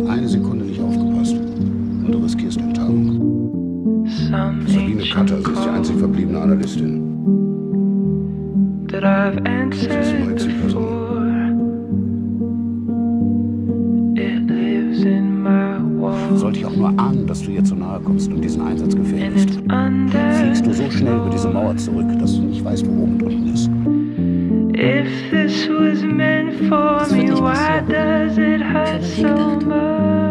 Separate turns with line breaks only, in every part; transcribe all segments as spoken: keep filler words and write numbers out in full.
eine Sekunde nicht aufgepasst und du riskierst Enttarnung. Sabine Cutter, sie ist die einzig verbliebene Analystin. Das ist eine neue Zielperson. Sollte ich auch nur ahnen, dass du ihr zu nahe kommst und diesen Einsatz gefährdest, fliegst du so schnell über diese Mauer zurück, dass du nicht weißt, wo oben drunten ist.
If this was meant for me, why does it hurt so much?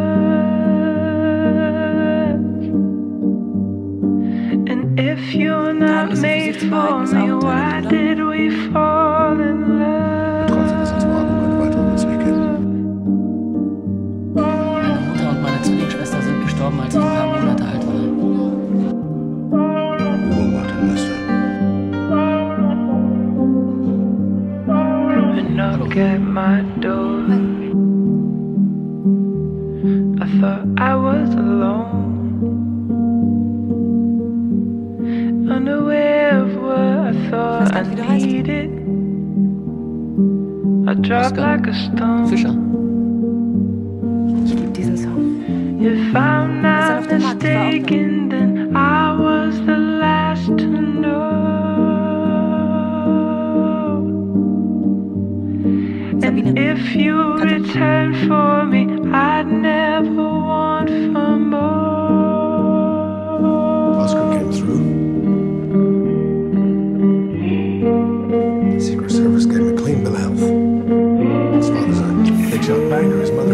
And if you're not made for me, why did we fall in love?
Trotzdem ist als Warnung eine weitere Witze kennen.
Meine Mutter und meine Zwillingsschwester sind gestorben, als ich ein paar Monate alt war.
Beobachte, Meister.
Knock at my door. I thought I was alone, unaware of what I thought I needed. I dropped like a stone.
Fischer.
Ich liebe diesen Song.
If I'm not mistaken, then I was the last to know. And if you return for me, I'd never want for more.
Oscar came through. The Secret Service gave him a clean bill of health. His father's a big shot banker. His mother